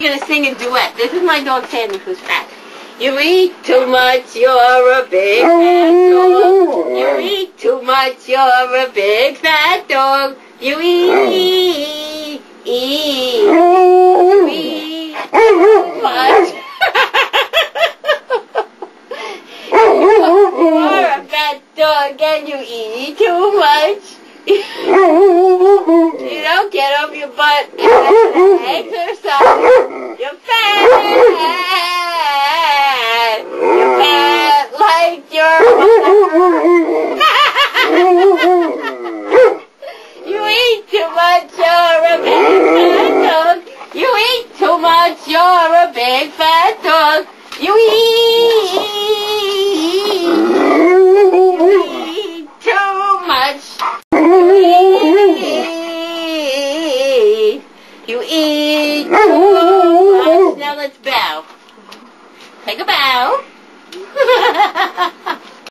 gonna sing a duet. This is my dog Sandy, who's fat. You eat too much, you're a big fat dog. You eat too much, you're a big fat dog. You eat too much. You're a fat dog and you eat too much. You don't get off your butt and exercise. You're fat. You're fat like your mother. You eat too much, you're a big fat dog. You eat too much, you're a big fat dog. You eat too much. You eat too much. Now let's bow. Take a bow.